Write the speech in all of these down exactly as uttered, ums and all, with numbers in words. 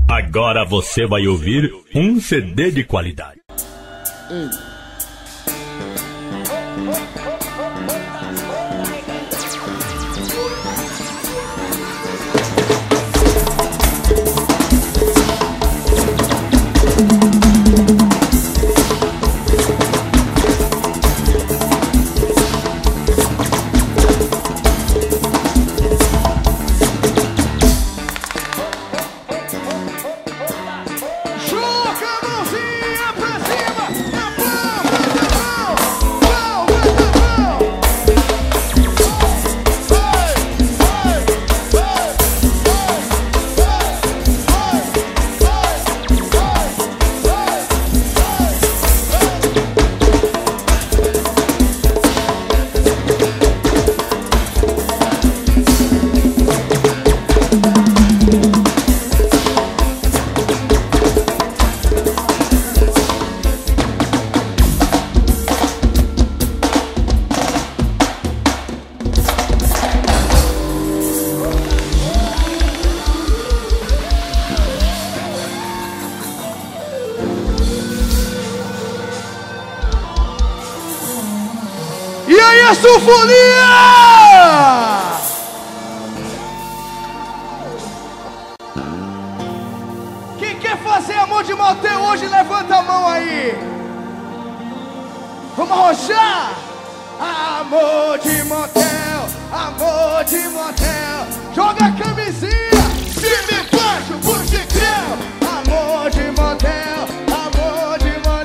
Agora você vai ouvir um C D de qualidade. Hum. Sinfonia! Quem quer fazer amor de motel hoje, levanta a mão aí. Vamos arrochar. Amor de motel, amor de motel. Joga a camisinha, cima e baixo, puxa e creu. Amor de motel, amor de motel.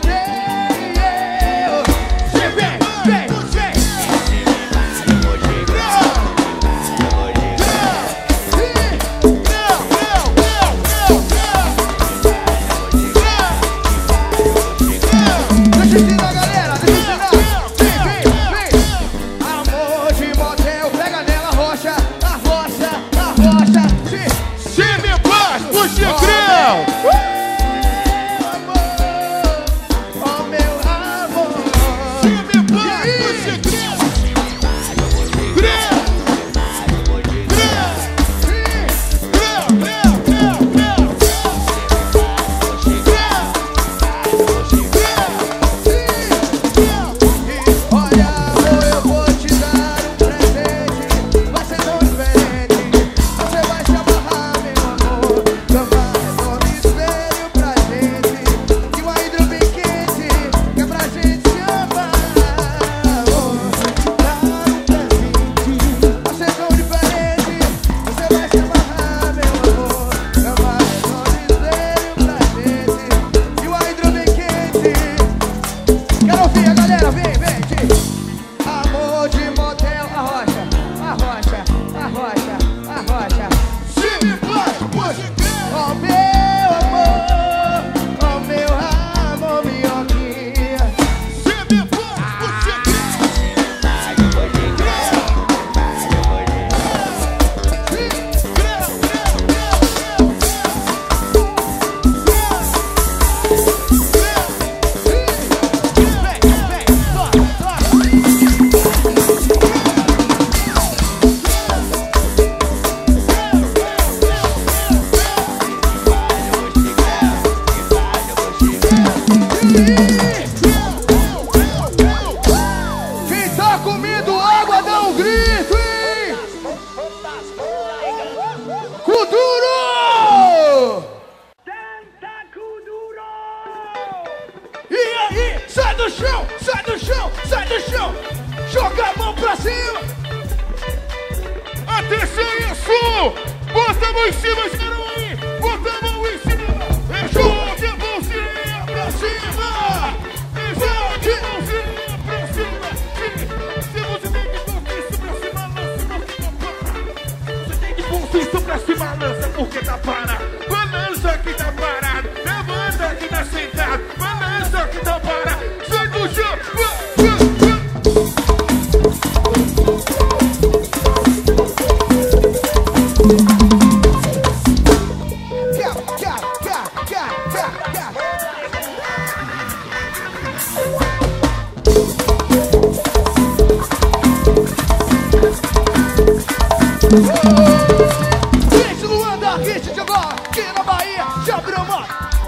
Gente, Luanda, hit de agora, aqui na Bahia, já virou moda.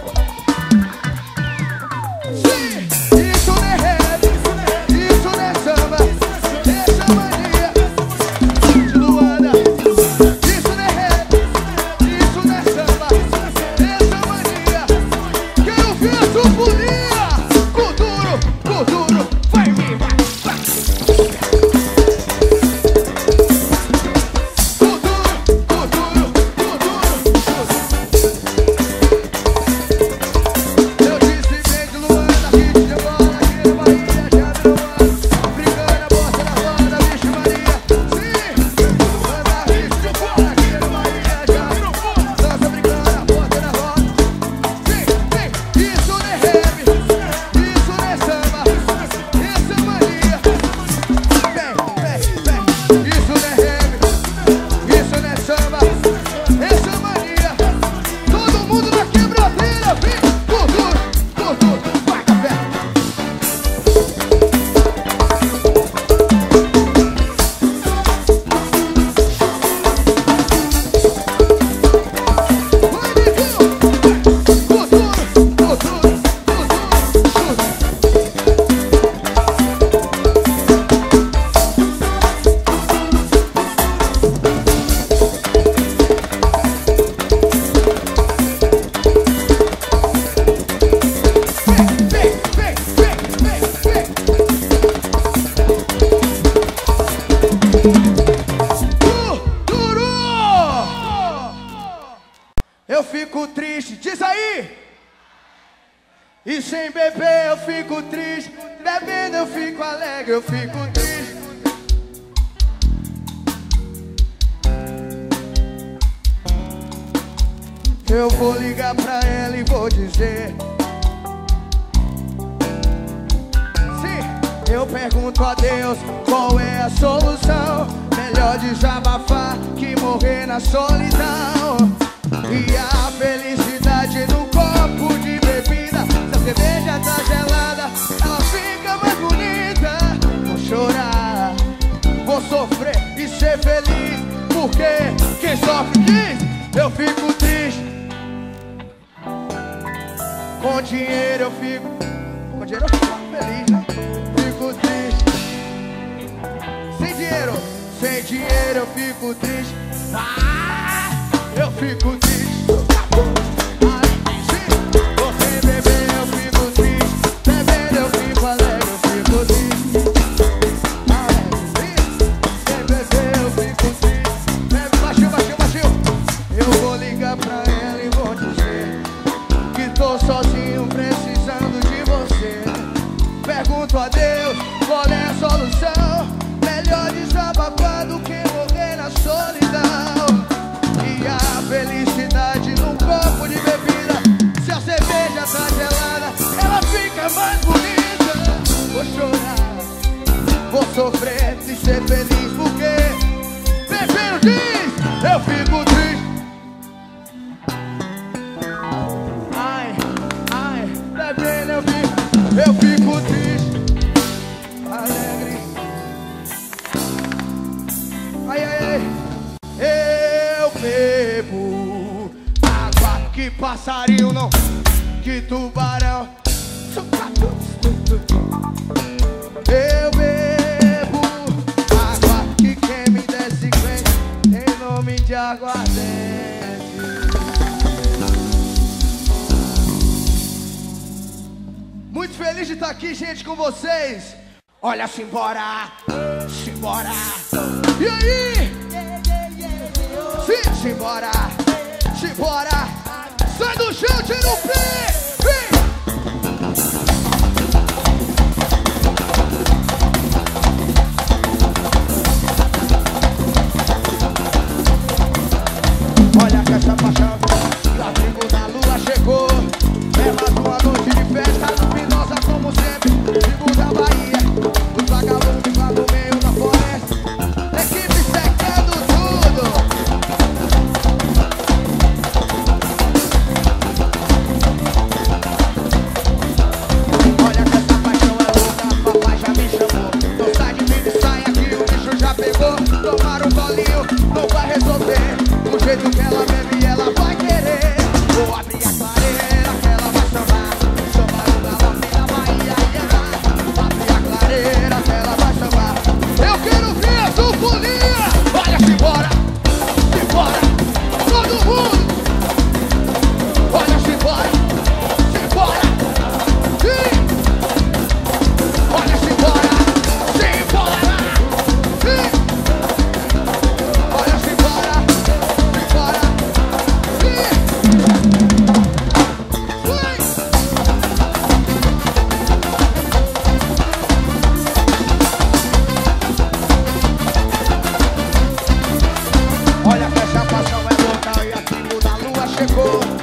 Sim, isso não é rap, isso não é samba, essa mania de Luanda. Isso não é rap, isso não é samba, essa mania. Quero ver a sinfonia. Culturo, culturo, vai me vai, vai. Culturo, culturo, culturo. Eu disse bem de Luanda, hit de bola aqui na Bahia, já virou moda. Africana, bosta na roda, bicho Maria. Sim, Luanda, hit de bola aqui na Bahia, já virou moda. Dança africana, bosta na roda. Sim, sim, isso não é rap, isso não é samba, essa mania. Vem, vem, vem, isso não é rap, isso não é samba, essa mania. Todo mundo na quebradeira, vem, cultura, cultura, vai café. Vai, Neguinho, cultura, cultura, cultura, cultura. Vem, vem, vem, vem, vem. Culturo! Eu fico triste, diz aí! E sem beber eu fico triste, bebendo eu fico alegre, eu fico triste. Eu vou ligar pra ela e vou dizer. Sim, eu pergunto a Deus qual é a solução. Melhor desabafar que morrer na solidão. E a felicidade num copo de bebida. Se a cerveja tá gelada, ela fica mais bonita. Vou chorar, vou sofrer e ser feliz. Porque quem sofre diz, eu fico triste. Com dinheiro eu fico, com dinheiro eu fico feliz, né? Fico triste. Sem dinheiro, sem dinheiro eu fico triste. Ah, eu fico triste. Ah, sim. Você beber eu fico triste. Bebendo eu fico alegre, eu fico triste. Ah, sim. Sem beber eu fico triste. Bebe, baixinho, baixinho, baixinho. Eu vou ligar pra ela e vou dizer que tô sozinho precisando de você. Pergunto a Deus qual é a solução. Melhor desabafar do que morrer na solidão. E a felicidade num copo de bebida. Se a cerveja tá gelada, ela fica mais bonita. Vou chorar, vou sofrer e ser feliz. Porque bebendo diz, eu fico triste. Ai, ai, bebendo eu fico, eu fico triste, alegre. Ai, ai, ai, eu bebo água que passarinho não, que tubarão. Eu bebo água que quem me desce crente em nome de aguardente. Muito feliz de estar aqui, gente, com vocês. Olha, simbora, simbora. E aí? Sim, simbora, simbora. Sai do chão, tira o pé. Vem. Olha que essa paixão da tribo na lua chegou. É mais uma noite de festa luminosa como sempre. Tribo da Bahia, os vagalumes lá no meio da floresta. Equipe secando tudo.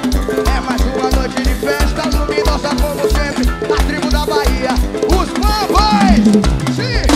É mais uma noite de festa, luminosa como sempre, a tribo da Bahia, os Bambas. Sim!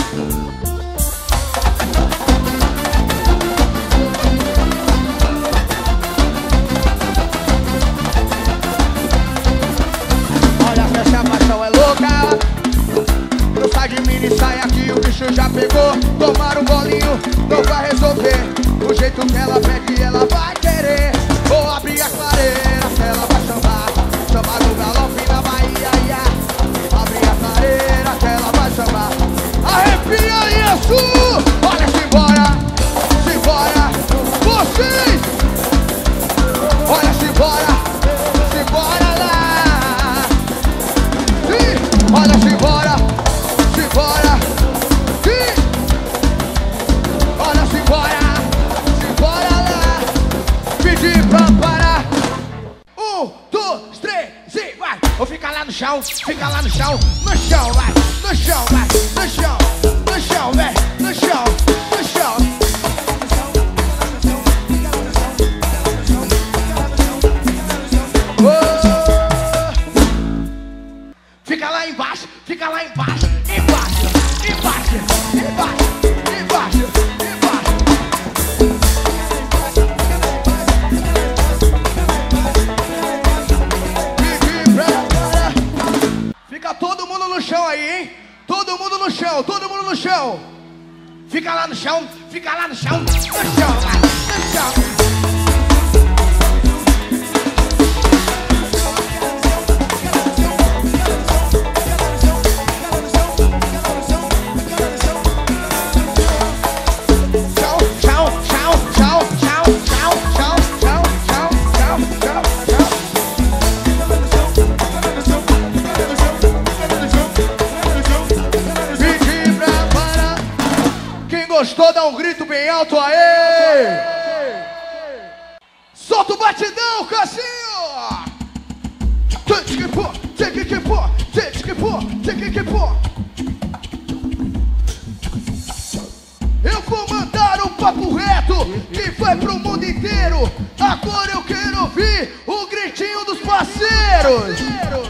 Olha, a festa, a paixão é louca. Não sai de mini, sai aqui, o bicho já pegou. Tomar um bolinho, não vai resolver. Do jeito que ela pede, ela vai querer. Vou abrir a clareira, que ela vai chamar. Chamar no galope na Bahia, yeah. Abrir a clareira, que ela vai chamar. Arrepia isso! Olha, simbora, simbora, vocês! Olha, simbora, simbora lá! Sim, olha, simbora, simbora, sim! Olha, simbora, simbora lá! Pedir pra parar. Um, dois, três e vai! Ou fica lá no chão, fica lá no chão, no chão, vai! No chão, vai! No chão, no chão, vai! No chão, no chão! Oh! Fica lá embaixo, fica lá embaixo, embaixo, embaixo, embaixo, embaixo, embaixo. Fica todo mundo no chão aí, hein? Todo mundo no chão, todo mundo no chão. Fica lá no chão, fica lá no chão, no chão, vai, no chão. Gostou? Dá um grito bem alto, aê! Solta o batidão, Cassinho! Eu vou mandar um papo reto que vai pro mundo inteiro. Agora eu quero ouvir o gritinho dos parceiros.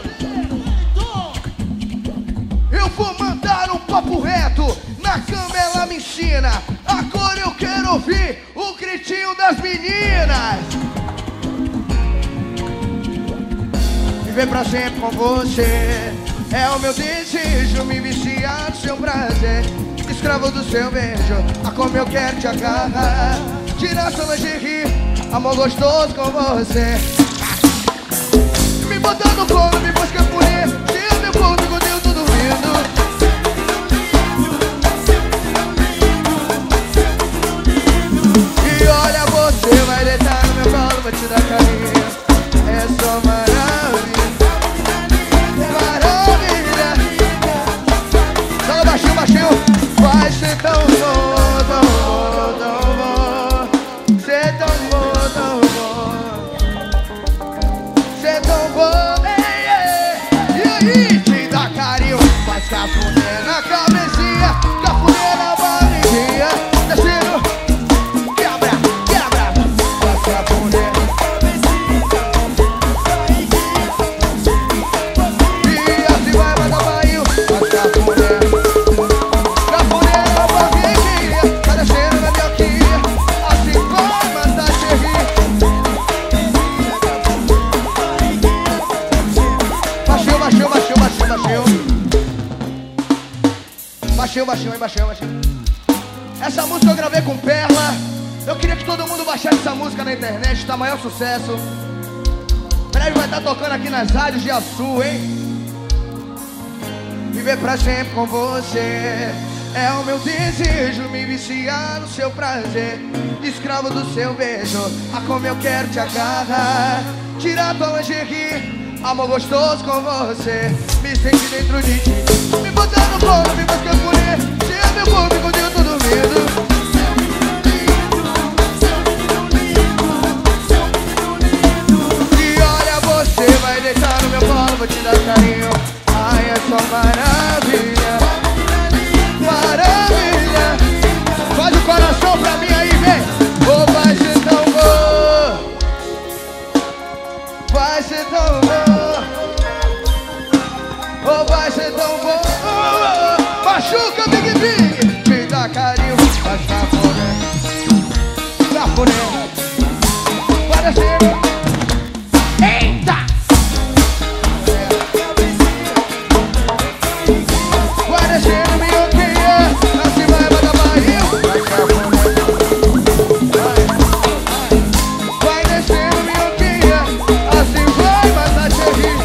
Eu vou mandar um papo reto. Na cama ela me ensina. Agora eu quero ouvir o gritinho das meninas. Viver pra sempre com você é o meu desejo. Me viciar no seu prazer, escravo do seu beijo. A como eu quero te agarrar, tirar sua lingerie, amor gostoso com você. Me botar no colo, me busca por aí, tira meu corpo quando eu tô dormindo. E olha, você vai deitar no meu colo, vou te dar carinho. É só maravilha, maravilha. Só baixinho, baixinho. Vai ser tão bom, tão bom, tão bom. Ser tão bom, tão bom. Ser tão bom, ei, ei. E aí, te dá carinho. Faz cafuné na cabecinha, cafuné na barriguinha. Descendo. Baixinho, baixinho, baixinho, baixinho. Essa música eu gravei com Perla. Eu queria que todo mundo baixasse essa música na internet, tá maior sucesso. Breve vai estar tocando aqui nas rádios de Açu, hein? Viver pra sempre com você é o meu desejo. Me viciar no seu prazer, escravo do seu beijo. A como eu quero te agarrar, tirar tua lingerie, amor gostoso com você. Me sente dentro de ti, me botar no colo, me busca por ele. Tira meu corpo quando eu tô dormindo. E olha, você vai deitar no meu colo, vou te dar carinho. Ai, é só maravilha, maravilha. Faz o coração pra mim aí, vem. Oh, vai ser tão bom, vai ser tão bom. Oh, vai ser tão bom. Machuca, Big Big. Me dá carinho, faz caponé. Caponé. Vai descer. Eita! Vai descendo, minhoquinha. Assim vai, vai dar barril. Vai caponé. Vai descendo, minhoquinha. Assim vai, vai dar cherry.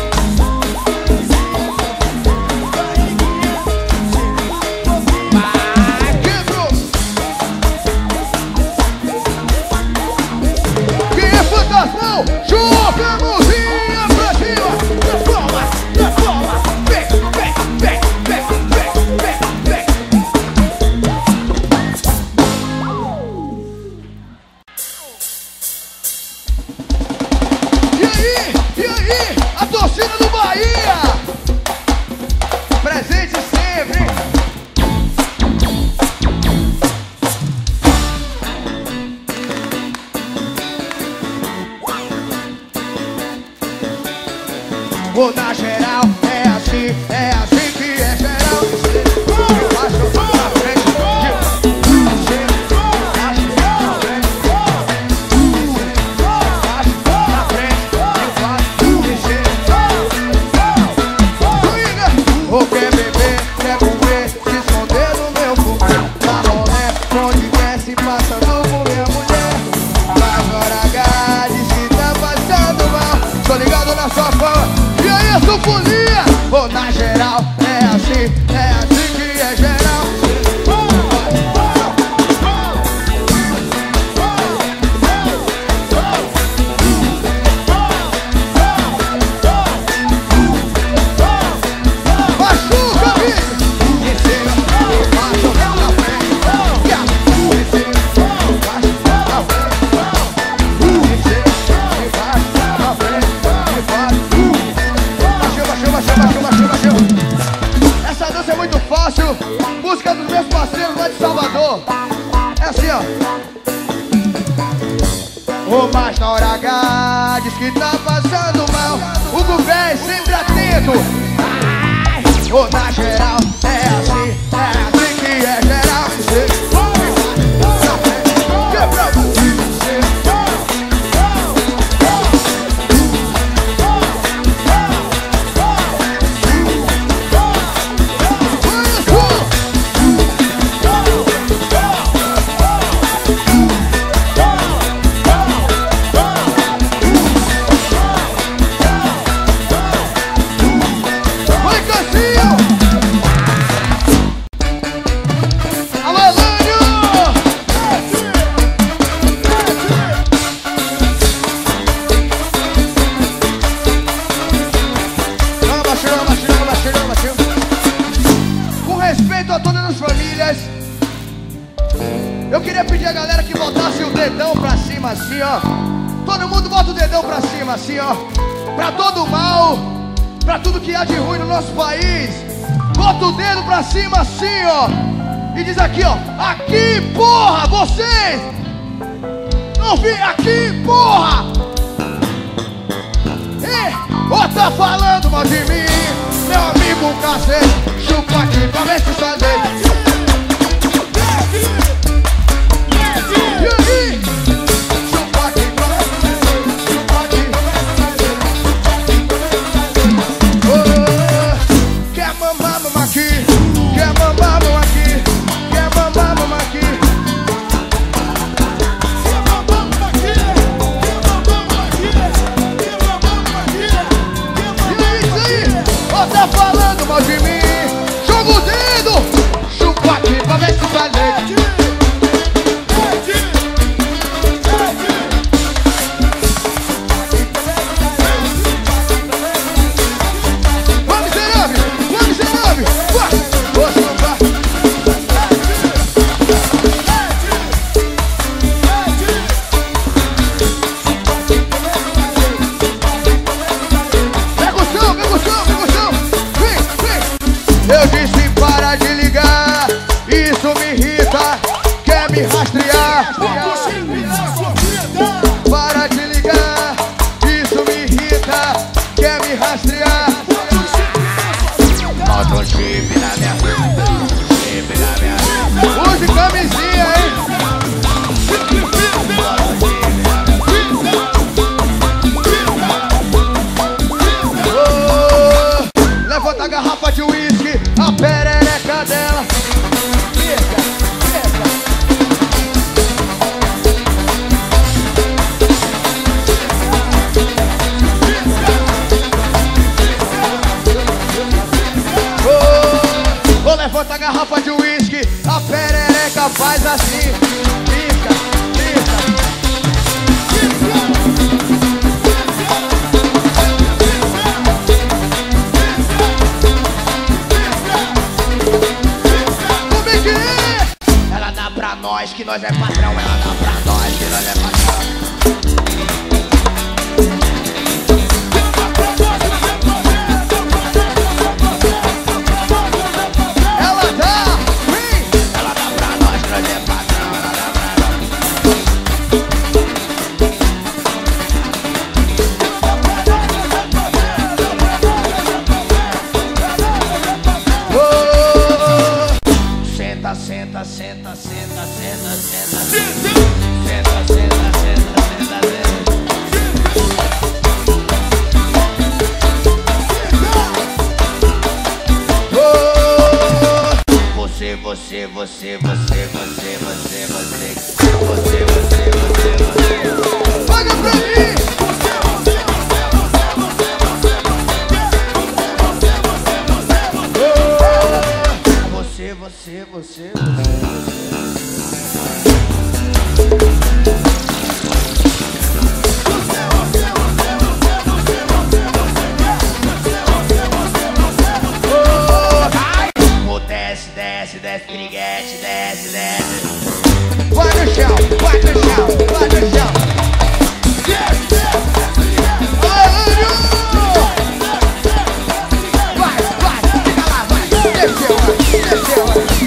Joga a mãozinha pra cima. Transforma, transforma. Vem, vem, vem, vem, vem, vem, vem. E aí, e aí, a torcida do Bahia. Presente sempre. Vou na geral, é assim, é assim que é geral. Eu acho pra frente, de você, acho pra frente, acho pra frente, de você. Ou quer beber, quer comer, se esconder no meu fogão. Tá rolê, onde quer se passando por minha mulher. Agora H diz que tá passando mal. Tô ligado na sua fama. Folia, vou na geral, é assim, é assim que é geral. Machuca, bicho! Desceu, embaixo, na frente. Desceu, embaixo, na frente. Desceu, embaixo, na frente. Essa dança é muito fácil. Música dos meus parceiros lá de Salvador. É assim, ó. O mais na hora H diz que tá passando mal. O Gubé sempre atento. Ô, na geral, é assim, é assim que é geral. Eu queria pedir a galera que botasse o dedão pra cima assim, ó. Todo mundo bota o dedão pra cima assim, ó. Pra todo mal, pra tudo que há de ruim no nosso país. Bota o dedo pra cima assim, ó. E diz aqui, ó. Aqui, porra, vocês! Não vi aqui, porra! E, ó, tá falando mal de mim, meu amigo cacete. Chupa aqui pra ver se fazer. E aí? Chupa aqui pra ver se fazer. Chupa aqui. Oh, quer mamar, mamar aqui. Quer mamar, mamar aqui. Quer mamar, mamar aqui. Quer mamar, mamar aqui. Quer mamar, mamar aqui. Quer mamar, mamar aqui. E aí, isso aí? Ó, tá falando mal de mim. Joga o dedo. Chupa aqui pra ver se faz leite. Vem, nós, que nós é patrão. Ela dá pra nós, que nós é patrão. Ela dá, vem! Ela dá pra nós, que nós é patrão. Ela dá pra nós. Oh! Senta, senta, senta, senta, senta, senta, senta, senta, senta, senta, senta. Oh! Você, você, você, você, você, você, você, você, você, você, você. Paga pra mim! Você, você, você, você. Desce, desce, desce, piriguete, desce, desce. Vai no chão, vai no chão, vai no chão. Desce, desce, vai, vai, fica lá, vai. Desceu, desceu.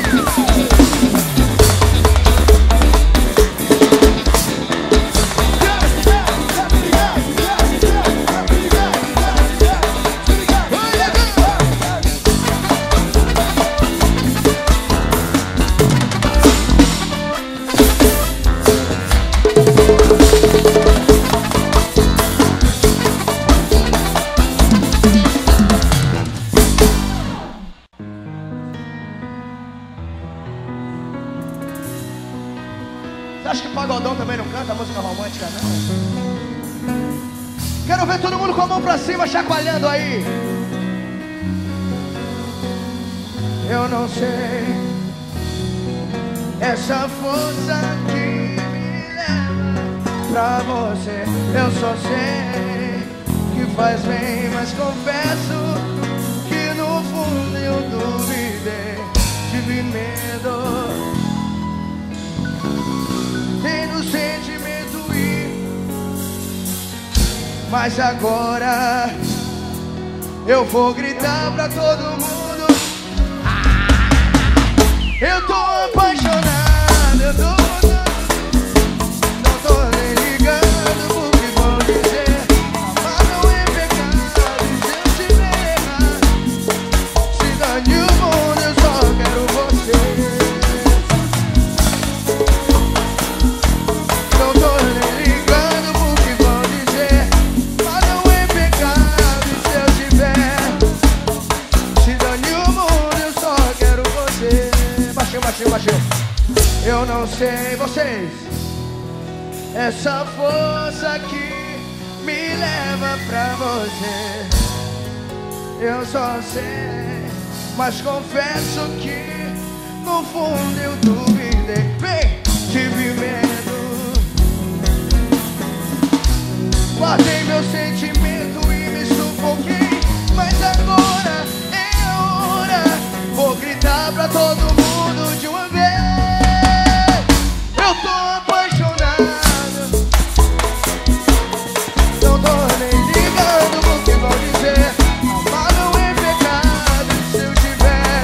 Você acha que pagodão também não canta música romântica, não? Quero ver todo mundo com a mão pra cima, chacoalhando aí. Eu não sei essa força que me leva pra você. Eu só sei que faz bem, mas confesso que no fundo eu duvidei. Tive medo. Tendo sentimento ir, mas agora eu vou gritar pra todo mundo. Ah, eu tô apaixonado, eu tô não tô nem ligando pro que vão dizer. Amar não é pecado, se eu tiver errado, se dane o mundo, eu só quero você. Não tô nem ligando pro que vão dizer. Mas não é pecado se eu tiver. Se dane o mundo, eu só quero você. Baixinho, baixinho, baixinho. Eu não sei vocês. Essa força que me leva pra você. Eu só sei, mas confesso que no fundo eu duvidei. Vem, tive medo. Guardei meu sentimento e me sufoquei. Mas agora é a hora. Vou gritar pra todo mundo de uma vez. Eu tô apaixonado. Não tô nem ligando pro que vão dizer. Amar não é pecado se eu tiver.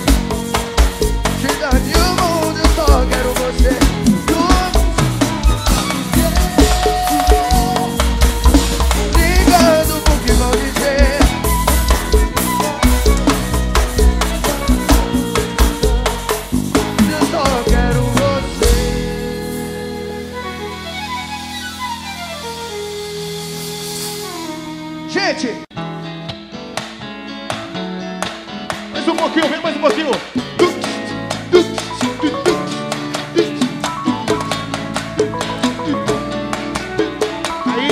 Te dane o mundo, eu só quero você. Gente, mais um pouquinho, vem mais um pouquinho. Aí,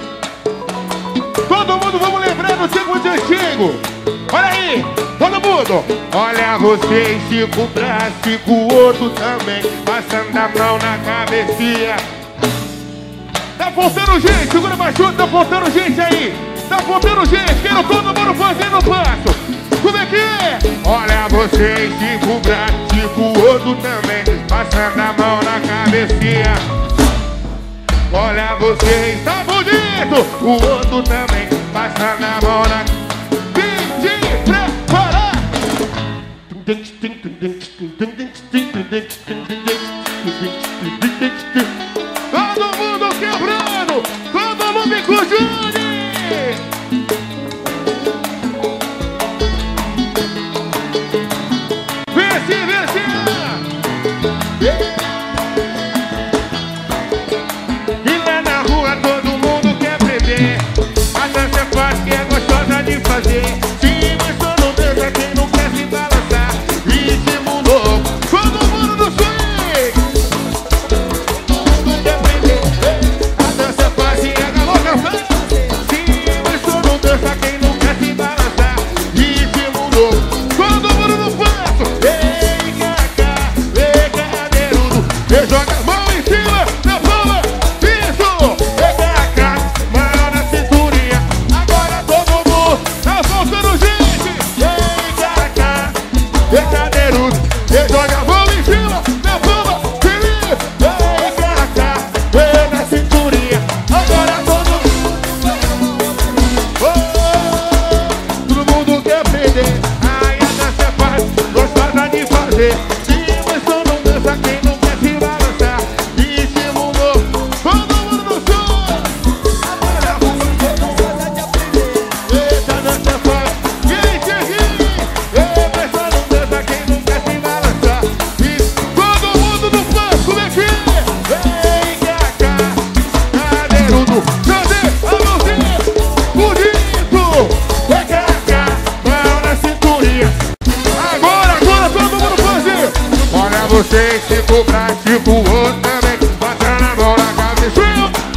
todo mundo vamos lembrar do tempo de antigo. Olha aí, todo mundo. Olha você, cinco braços, cinco outro também, passando a mão na cabecinha. Tá faltando gente, segura mais junto, tá faltando gente aí. Tá faltando gente, quero todo mundo fazendo passo. Como é que é? Olha você, cinco braços, cinco outro também, passando a mão na cabecinha. Olha, você está bonito, o outro também passa na mão na... Vinte, prepara! Todo mundo quebrando, todo mundo inclusive. Vence, vence! E lá na rua todo mundo quer beber. A dança é fácil, que é gostosa de fazer. Se mas todo dança quem não quer se balançar. Ritmo novo, todo mundo no swing. Todo mundo quer beber. A dança é fácil, é galô café. Se mas todo dança quem não quer se balançar. Ritmo novo, todo mundo no passo. Ei, cacá, ei, cadeirudo. E joga a mão em cima da palma. Isso, ei, cacá, mão na cinturinha. Agora todo mundo tá faltando gente. Ei, cacá, ei, cadeirudo. E joga a mão em cima da palma. Feliz, ei, cacá, ei, na cinturinha. Agora todo mundo. Oh, todo mundo quer aprender. Ai, a dança é fácil, gostosa de fazer. Se mas só não dança quem não quer se balançar. Ritmo novo, todo mundo no som. Agora você gostosa de aprender. Eita, dança é fácil, gente aqui. Ei, mas só não dança quem não quer se balançar. E todo mundo no passo, como é que é? Ei, cacá, cadeirudo. Cadê a mãozinha? Bonito. Ei, cacá, mão na cinturinha. Agora, agora todo mundo fazer. Olha você, cinco pra cinco, o outro também. Bota na mão na cabeça.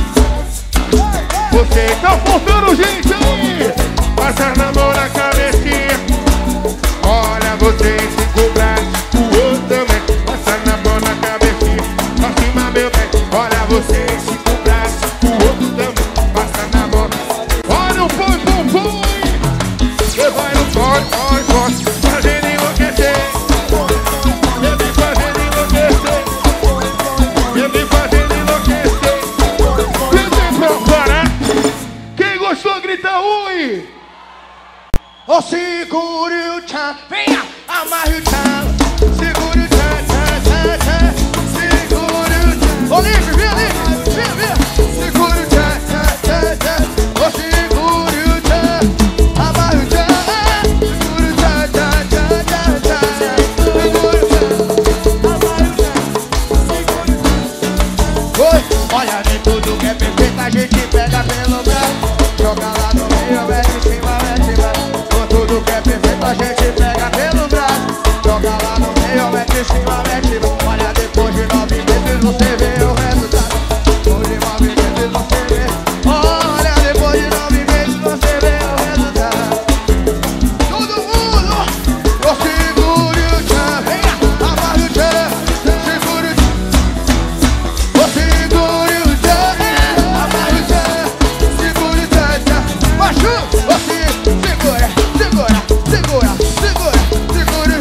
Você tá faltando gente aí. Passa na mão na cabecinha. Olha você, cinco pra cinco, o outro também. Passa na mão na cabecinha. Pra cima, meu bem. Olha você, cinco pra cinco, o outro também. Passa na mão. Olha o põe, põe, põe. Você vai no põe, põe, põe. Fazendo enlouquecer. Eu me fazendo enlouquecer. Eu me fazendo enlouquecer. Vem pra fora. Quem gostou, grita ui. Ô, segure o tchan, venha, amarre o tchan. Segure o tchan, tchan, tchan, tchan. Segure o tchan. Ô, Lipe, vem, Lipe, vem, vem. Segure o tchan, tchan, tchan, tchan. Ô, segure o tchan, amarre o tchan. Segure o tchan, tchan, tchan, tchan, tchan. Segure o tchan, amarre o tchan. Segure o tchan. Oi, olha de tudo que é perfeito, a gente pega pelo braço. Joga lá no meio, mete em cima, mete embaixo. Tudo que é perfeito a gente pega pelo braço. Joga lá no meio, mete em cima, mete embaixo. Olha, depois de nove meses você vê o resultado. Depois de nove meses você vê. Olha, depois de nove meses você vê o resultado. Todo mundo, eu segure o tchan, venha, amarre o tchan. Segure o tchan, eu segure o tchan, amarre o tchan. Segure o tchan, tchan, machuca, você segura. Segura, segura, segura, segura.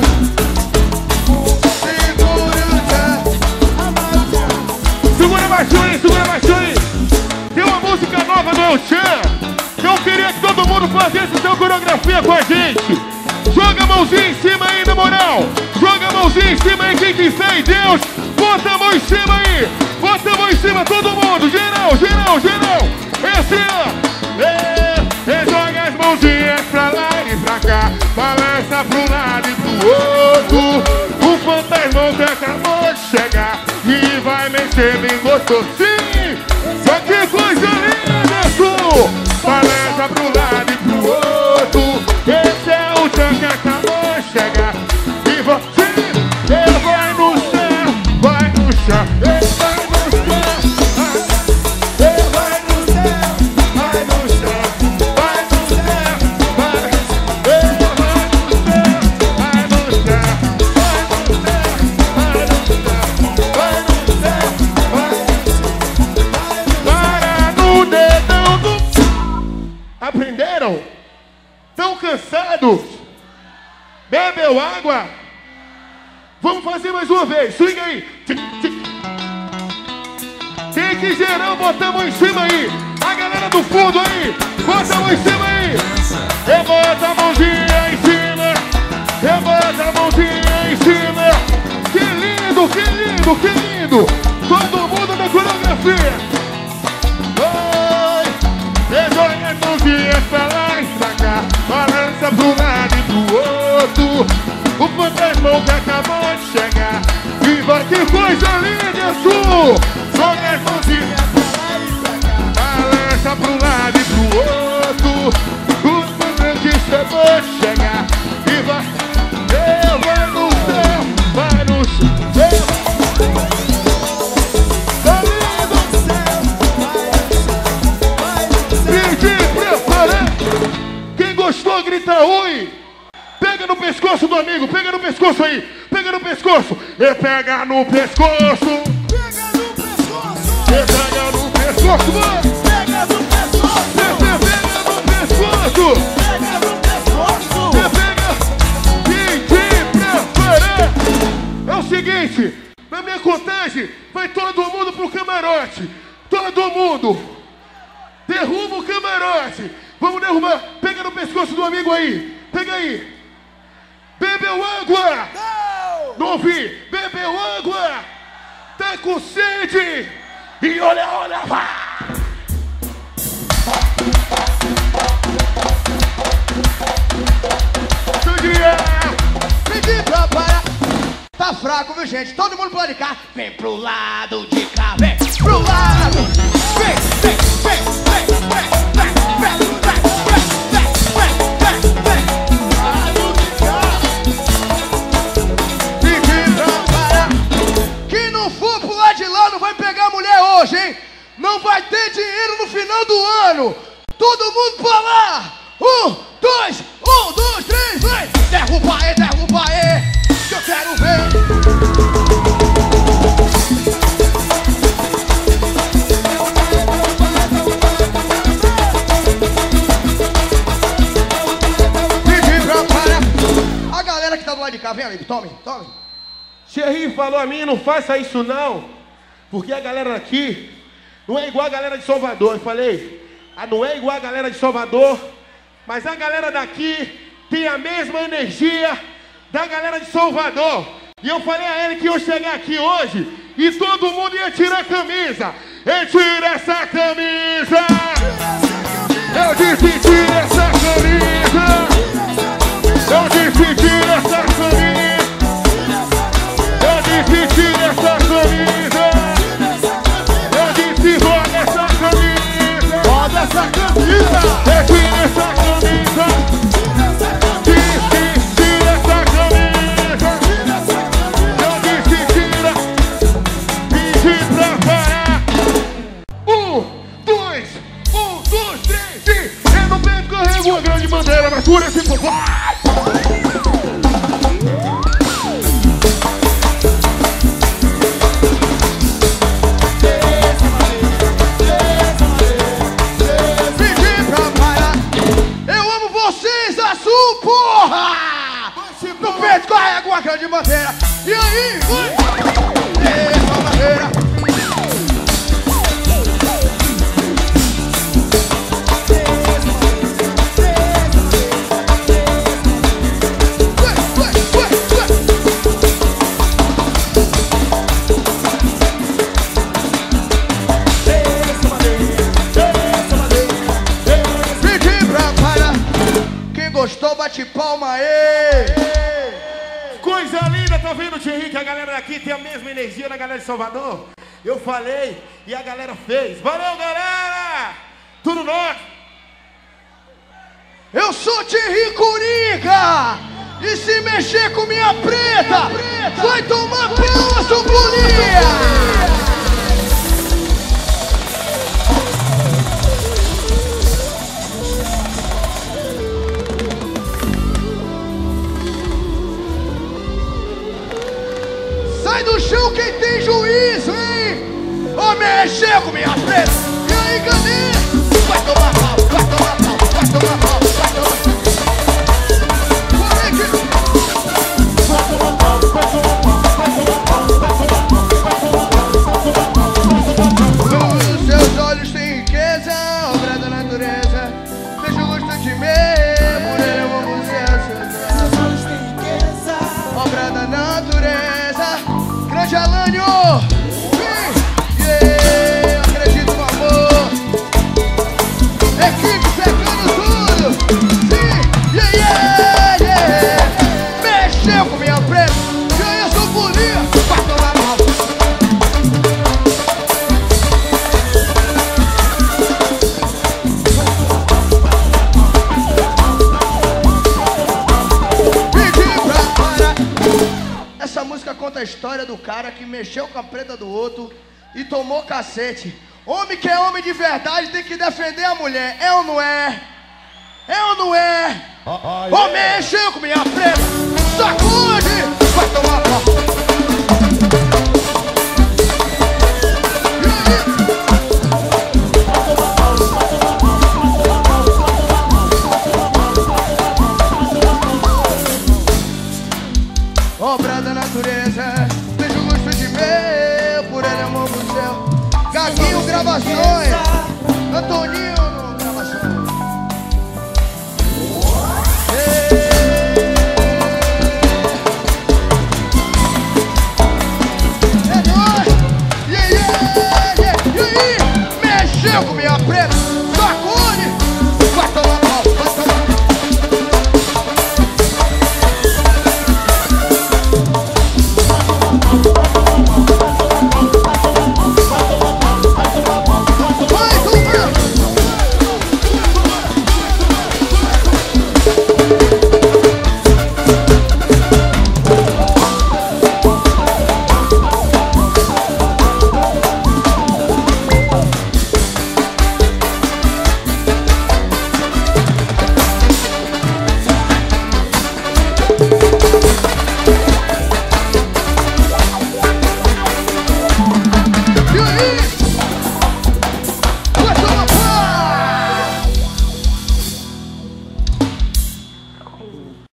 Segura o tchan, amarra o tchan. Segura baixinho aí, segura baixinho aí. Tem uma música nova do El Chan. Eu queria que todo mundo fizesse sua coreografia com a gente. Joga a mãozinha em cima aí, na moral. Joga a mãozinha em cima aí, quem tem fé em Deus. Bota a mão em cima aí. Bota a mão em cima, todo mundo. Geral, geral, geral. É assim, ó. É, é, joga as mãozinhas pra lá e pra cá. Balança pro lado e pro outro. O fantasmão que acabou de chegar e vai mexer bem gostoso. Sim, só que coisa linda, isso. Balança pro lado e pro outro. Esse é o tchan que acabou de chegar. E você, ele vai no céu, vai no chão. Ele vai no céu, ele vai no céu, vai no chão. Vai no céu, vai no céu. Ele vai no céu, vai no céu. Vai no céu, vai no céu. Vai no céu, vai no céu. Para no dedão do... Aprenderam? Estão cansados? Bebeu água? Vamos fazer mais uma vez. Swing aí. Tic, tic. que geral, bota a mão em cima aí. A galera do fundo aí, bota a mão em cima aí. Rebota a mãozinha em cima. Rebota a mãozinha em cima. Que lindo, que lindo, que lindo. Todo mundo na coreografia. Oi, joga as mãozinhas pra lá e pra cá. Balança pro lado e pro outro. O fantasmão que acabou de chegar. Viva, que coisa linda, Sul. Joga as mãozinhas pra lá e pra cá. Balança pro lado e pro outro. O fantasmão que acabou de chegar. Viva, eu vai no céu, vai no céu. Quem gostou, grita oi. Pega no pescoço do amigo, pega no pescoço aí. Pega no pescoço. E pega no pescoço. Pega no pescoço. E pega no pescoço, mano. Pega no pescoço. E pega no pescoço. Pega no pescoço. E pega. Quem te preparar. É o seguinte, na minha contagem, vai todo mundo pro camarote. Todo mundo. Derruba o camarote. Vamos derrubar. Pega no pescoço do amigo aí. Pega aí. Bebeu água. Não. Não ouvi. Bebeu água. Tá com sede. E olha, olha, vá. Pedi pra parar. Tá fraco, viu, gente? Todo mundo pro lado de cá. Vem pro lado de cá. Vem pro lado. Vem, vem, vem, vem, vem, vem, vem, vem, vem, vem, vem, vem, vem. Lado de cá. Pedi pra parar. Quem não for pro lado de lá não vai pegar mulher hoje, hein? Não vai ter dinheiro no final do ano. Todo mundo pra lá. Um, dois, um, dois, três, vem. Derruba aí, derruba aí. Que eu quero ver. Pedi pra parar. A galera que tá do lado de cá, vem ali, tome, tome. Xerri falou a mim, não faça isso não. Porque a galera aqui não é igual a galera de Salvador. Eu falei, ah, não é igual a galera de Salvador, mas a galera daqui tem a mesma energia da galera de Salvador. E eu falei a ele que eu chegar aqui hoje e todo mundo ia tirar a camisa. E tira essa camisa. Eu disse tira essa camisa. Eu disse tira essa camisa. Eu disse tira essa camisa. Eu disse roda essa camisa. Roda essa camisa. E tira essa camisa. Disse tira essa camisa. Eu disse tira. Pedi pra parar. Um, dois, um, dois, três e... Eu não pego, carrego a grande bandeira, mas por esse povo. Pedi pra parar. Eu amo vocês, Azul, porra! No peito carrego a grande bandeira. E aí, vai! Essa bandeira. Ué, ué, ué, ué. Pedi pra parar. Quem gostou, bate palma aí. Coisa linda, tá vendo, Thierry, que a galera daqui tem a mesma energia da galera de Salvador? Eu falei e a galera fez. Valeu, galera! Tudo nosso! Eu sou Thierry Coringa. E se mexer com minha preta, vai tomar pau, seu bolinha. Sai do chão quem tem juízo, hein? Ô, mexer com minha preta. E aí, galera? Vai tomar pau, vai tomar pau, vai tomar pau, vai tomar pau. Vai tomar pau, vai tomar pau, vai tomar pau, vai tomar pau, vai tomar pau, vai tomar pau. conta a história do cara que mexeu com a preta do outro e tomou cacete. Homem que é homem de verdade tem que defender a mulher. É ou não é? É ou não é? Ah, ah, Ô, yeah. Mexeu com minha preta, sacude, vai tomar pau. Obra da natureza, vejo o gosto de meu, por ele amor do céu. Gaguinho Gravações, Antoninho